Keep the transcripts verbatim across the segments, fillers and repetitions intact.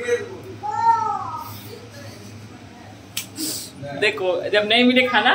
देखो जब नहीं मिले खाना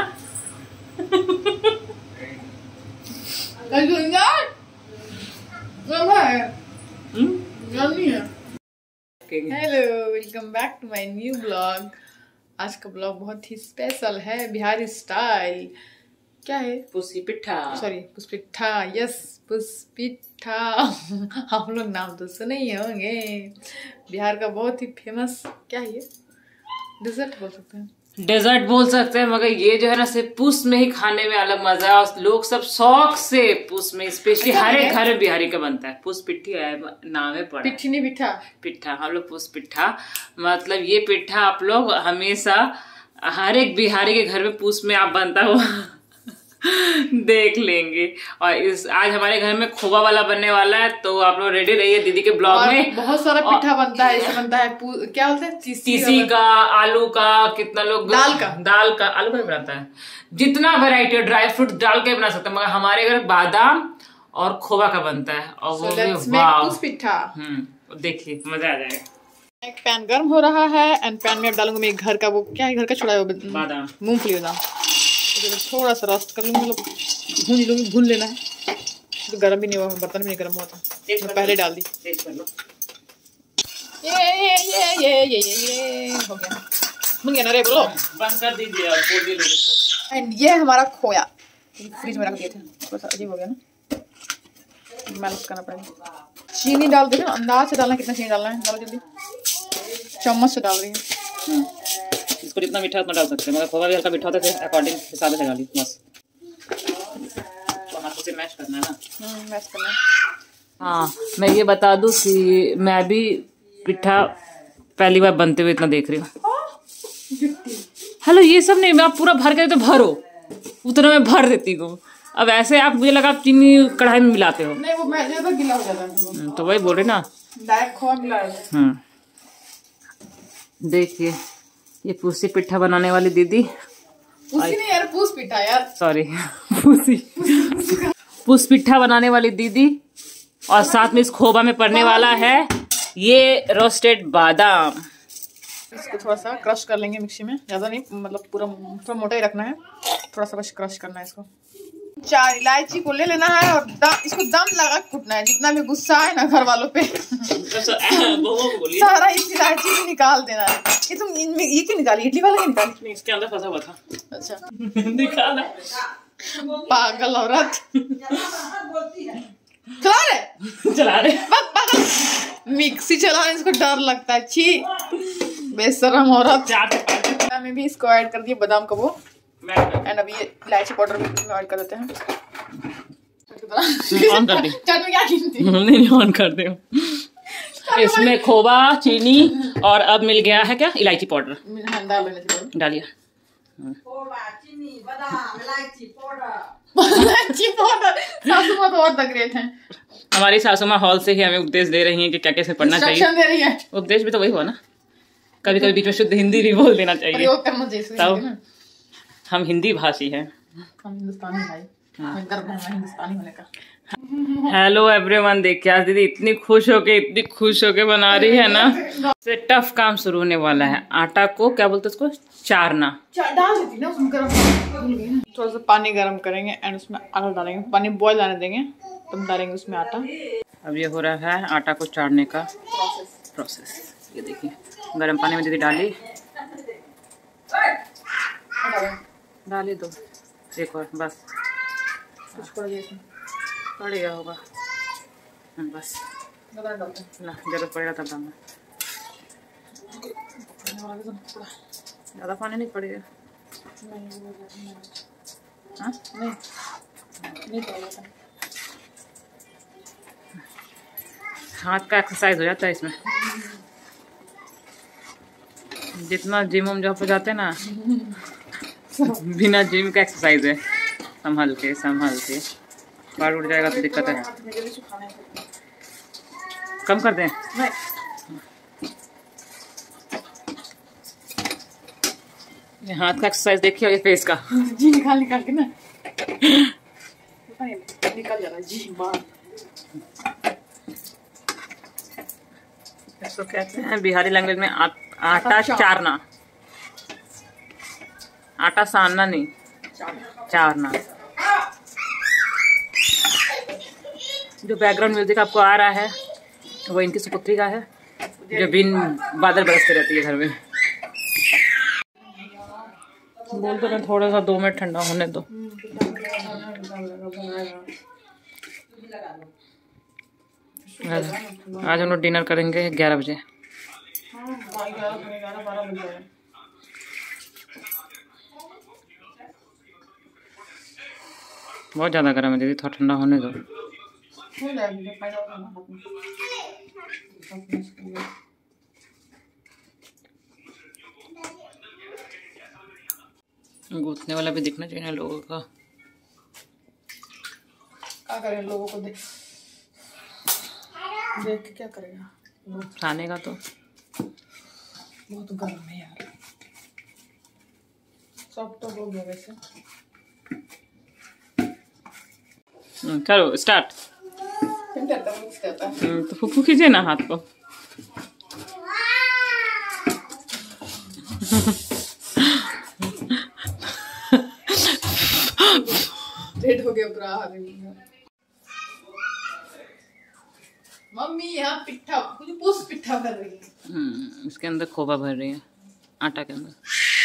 hello, welcome back to my new blog. आज का ब्लॉग बहुत ही स्पेशल है, बिहारी स्टाइल। क्या है? पुसी पिट्ठा। सॉरी, पुष्पिट्ठा। यस, पुष्पिट्ठा। हम लोग नाम तो सुने ही होंगे। बिहार का बहुत ही फेमस क्या है ये? डिजर्ट बोल सकते हैं, डेजर्ट बोल सकते हैं, मगर ये जो है ना सिर्फ पुस में ही खाने में अलग मजा है और लोग सब शौक से पुस में, स्पेशली हर एक घर में बिहारी का बनता है। पुस पिट्ठी है, नाम है पड़ा, पिट्ठी नहीं पिट्ठा। पिट्ठा हम लोग पुस पिट्ठा, मतलब ये पिट्ठा आप लोग हमेशा हर एक बिहारी के घर में पुस में आप बनता हुआ देख लेंगे। और इस आज हमारे घर में खोवा वाला बनने वाला है, तो आप लोग रेडी रहिए दीदी के ब्लॉग में। बहुत सारा पिट्ठा बनता है, ऐसे बनता है क्या बोलते हैं, तीसी का, आलू का, कितना लोग दाल का दाल का आलू का बनाता है, जितना वैरायटी है ड्राई फ्रूट डाल के बना सकते हैं, मगर हमारे घर बादाम और खोवा का बनता है। और वो भी वाह, पिट्ठा। हम्म देखिए मजा आ जाएगा। एक पैन गर्म हो रहा है एंड पैन में डालूंगी मैं घर का, वो क्या है, घर का छोड़ा बादाम, मूंगफली बादाम। थोड़ा सा रोस्ट कर लूंगी, मतलब भून लूंगी, भून लेना है। तो गर्म भी नहीं हुआ, बर्तन भी नहीं गर्म हुआ था, मैं पहले डाल दी। ये ये ये ये ये ये हो गया, बन गया ना रे, बोलो बंद कर दीजिए और खोल दीजिए। एंड ये हमारा खोया फ्रिज में रख दिए थे, थोड़ा सा अजीब हो गया ना, मेल्ट करना पड़ेगा। चीनी डाल दे, अंदाज से डालना कितना चीनी डालना है, डालो जल्दी। चम्मच से डाल रही है, इसको जितना मीठा उतना डाल सकते हैं, मगर खोवा भी हल्का मीठा होता है, अकॉर्डिंग हिसाब से डालिए बस। तो हाथों से मैश करना है ना, मैश करना। हाँ, मैं ये बता दूं कि मैं भी पिट्ठा पहली बार बनते हुए इतना देख रही हूँ। हेलो, ये सब नहीं, मैं आप पूरा भर के तो भरो, उतना मैं भर देती हूँ। अब ऐसे आप, मुझे लगा आप चीनी कढ़ाई में मिलाते हो। नहीं, वो मैदे तो गीला हो जाता है, तो वही बोल रहे ना, डायरेक्ट खोआ मिला है। हम्म, देखिए ये पूसी पिट्ठा बनाने वाली दीदी, पूसी नहीं यार, पूस पिट्ठा यार, सॉरी पूसी पूस पिट्ठा बनाने वाली दीदी, और साथ में इस खोबा में पड़ने वाला है ये रोस्टेड बादाम। इसको थोड़ा सा क्रश कर लेंगे मिक्सी में, ज्यादा नहीं, मतलब पूरा थोड़ा मोटा ही रखना है, थोड़ा सा बस क्रश करना है इसको। चार इलायची को ले लेना है और दम, इसको दम लगा कूटना है। जितना भी गुस्सा है ना घर वालों पे सारा इस इलायची भी निकाल देना है। ये तुम इनमें ये क्यों निकाली, इडली वाला क्यों निकाली? नहीं, इसके अंदर फंसा हुआ था। अच्छा निकाला, पागल औरत। चला रहे चला रहे मिक्सी चलाने इसको डर लगता है, छी बेशरम औरत। में भी इसको ऐड कर दिए बादाम का वो, एंड अभी ये इलायची पाउडर भी ऐड कर देते हैं। ऑन कर दी, चट में क्या गिनती? नहीं ऑन कर दे। इसमें खोवा, चीनी और अब मिल गया है क्या, इलायची पाउडर। डालिए, सासू माँ तो और तक ग्रेट हैं। हमारी सासू माँ हॉल से ही हमें उपदेश दे रही हैं कि क्या कैसे पढ़ना चाहिए। दे रही है। उपदेश भी तो वही हुआ ना, कभी कभी बीच में शुद्ध हिंदी भी बोल देना चाहिए, तब हम हिंदी भाषी हैं। हम हिंदुस्तानी भाई, हमें गर्व है हिंदुस्तानी होने का। हेलो एवरीवन, देखिए आज दीदी इतनी खुश होके इतनी खुश होके बना रही है ना, से टफ काम शुरू होने वाला है। आटा को क्या बोलते हैं, उसको चारना, डाल देती ना उसमें गरम, थोड़ा सा पानी गरम करेंगे एंड उसमें आटा डालेंगे, पानी बॉईल आने देंगे तब डालेंगे उसमें आटा। अब ये हो रहा है आटा को चारने का प्रोसेस। ये देखिए गरम पानी में दीदी डाली, डाली दो एक और, बस कुछ पड़ गया इसमें, पड़ गया होगा बस, ना जरूरत पड़ेगा तब डालना, ज़्यादा पानी नहीं पड़ेगा। हाँ नहीं नहीं पड़ेगा, हाथ का एक्सरसाइज हो जाता है इसमें। जितना जिम उम जहाँ पे जाते हैं ना, बिना जिम का एक्सरसाइज है, संभल के संभल के, बाल उड़ जाएगा तो दिक्कत है। कम कर दें, हाथ का एक्सरसाइज देखिए, ये फेस का जी निकाल निकाल के ना निकल जा रहा है जी बाहर। इसको कहते हैं बिहारी लैंग्वेज में आ, आटा चारना। आटा सानना नहीं, चारना। जो बैकग्राउंड म्यूजिक आपको आ रहा है वो इनकी सुपुत्री का है, जो बिन बादल बरसते रहती है घर में। बोल तो मैं थोड़ा सा दो मिनट ठंडा होने दो। आज हम लोग डिनर करेंगे ग्यारह बजे। बहुत ज़्यादा गर्म है दीदी, थोड़ा ठंडा होने दो। गूंथने वाला भी दिखना चाहिए ना लोगों का। क्या करें, लोगों को देख देख के क्या करेगा खाने का। तो बहुत गर्म है यार, सब तो हो गया वैसे। करो स्टार्ट। तो फूफू कीजिए ना हाथ को। डेट हो गया पूरा। मम्मी यहाँ पिट्ठा, कुछ पूछ पिट्ठा कर रही है। हम्म इसके अंदर खोवा भर रही है, आटा के अंदर।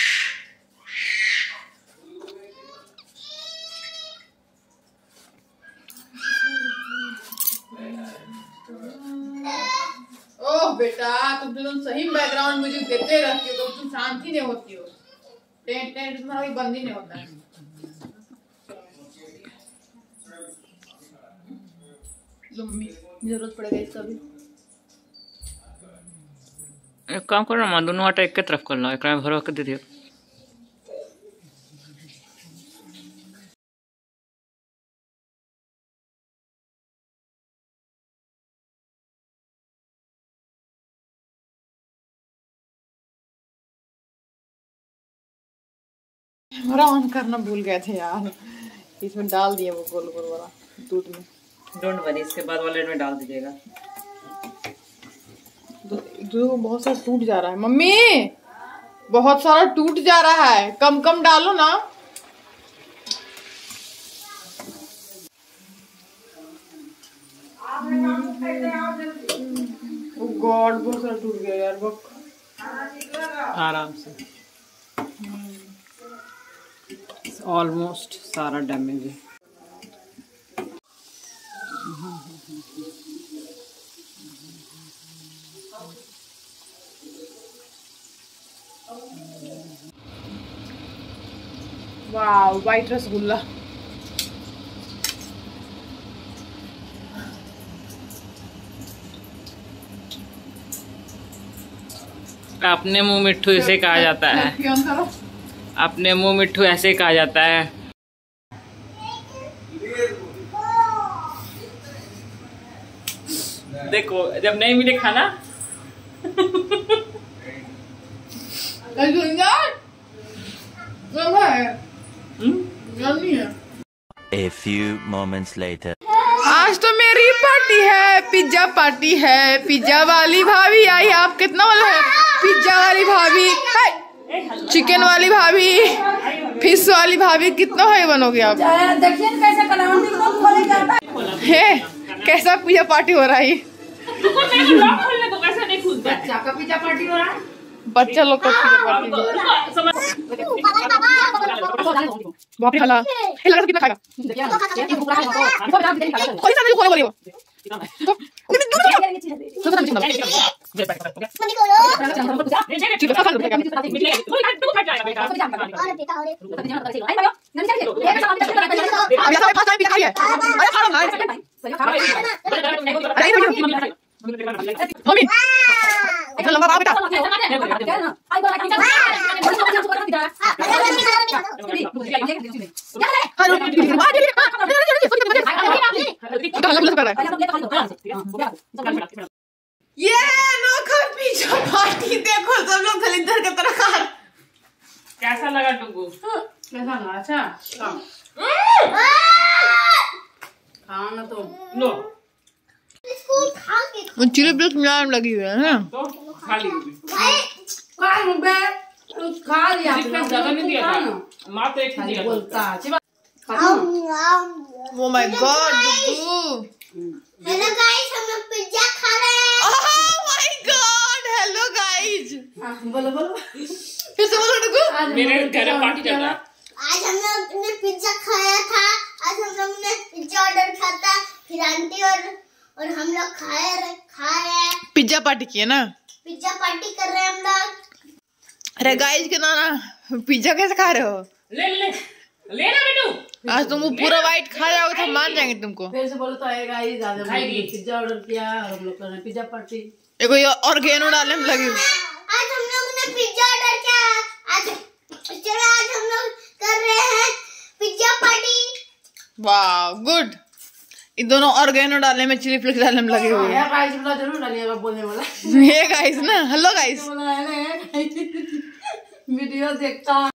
ओह बेटा, तुम तुम सही बैकग्राउंड म्यूजिक देते रहती हो, तो तुम शांति नहीं होती हो। टेंट टेंट तुम्हारा बंद ही नहीं होता है। मम्मी जरूरत पड़ेगा इसका भी। एक काम करो ना, दोनों आटा एक के तरफ कर लो, एक में भरो के दे दियो। हमारा ऑन करना भूल गए थे यार, इसमें डाल दिए वो गोल गोल वाला दूध में। डोंट वरी, इसके बाद वाले में डाल दीजिएगा। दूध बहुत सारा टूट जा रहा है मम्मी, बहुत सारा टूट जा रहा है, कम कम डालो ना। ओ गॉड, बहुत सारा टूट गया यार। बक आराम से, ऑलमोस्ट सारा डैमेज है। वाह, वाइट रसगुल्ला। अपने मुंह मिट्ठू इसे कहा जाता है। अपने मुंह मिट्ठू ऐसे कहा जाता है। देखो जब नहीं मिले खाना A few moments later. आज तो मेरी पार्टी है, पिज्जा पार्टी है। पिज्जा वाली भाभी आई। आप कितना वाला है? पिज्जा वाली भाभी, चिकन वाली भाभी, फिश वाली भाभी, कितना भाई बनोगे आप? देखिए कैसे है कैसा पिज्जा पार्टी हो रहा है? बच्चा का पिज्जा पार्टी हो रहा है। बच्चा लोग का पिज्जा पार्टी। बाप रे, हला ये लगा कितना खाएगा? कोई सा नहीं खोले बोलिए वो। मम्मी इतना लंबा बाप बेटा। ये नोखा पिज्जा पार्टी देखो, सब लोग खलीदर की तरह खा। कैसा लगा टुकू? कैसा लगा? अच्छा खाओ ना तो। लो चिली फ्लेक्स मुलायम लगी हुई है ना। तो खा ली कान बे खा लिया डिफरेंस ज्यादा नहीं दिया था, मात्र एक ही दिया था। बोलता चिबा Oh my God, डुगू। हेलो गाइस, हम लोग पिज्जा खा रहे हैं। Oh my God, hello guys. बोलो बोलो फिर से बोलो डुगू। मेरे घर में पार्टी चल रहा है। आज हम लोग ने पिज्जा खाया था। आज हम लोग ने पिज्जा ऑर्डर किया था, फिर आंटी और और हम लोग खाए रहे खा रहे हैं। पिज्जा पार्टी की है ना। पिज्जा पार्टी कर रहे हैं हम लोग। अरे गाइस के नाना, पिज्जा कैसे खा रहे हो? ले ले ले ना बेटू। आज तुम वो पूरा वाइट खा जाओगे तो मान जाएंगे तुमको। फिर से बोलो तो आएगा ही। आज हम खाएगी। लोग पिज्जा ऑर्डर किया और हम लोग कर रहे हैं पिज्जा पार्टी। देखो ये ऑर्गेनो डालने में लगी हुई। आज हम लोग ने पिज्जा ऑर्डर किया। आज चलो आज हम लोग कर रहे हैं पिज्जा पार्टी। वाह गुड। ये दोनों ऑर्गेनो डालने में, चिली फ्लेक्स डालने में लगे हुए हैं। ये गाइस बोला जरूर डालिएगा बोलने वाला। ये गाइस ना, हेलो गाइस। बोला है ना वीडियो देखता